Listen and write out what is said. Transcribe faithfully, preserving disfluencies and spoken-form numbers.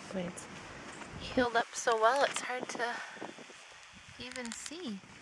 But it's healed up so well it's hard to even see.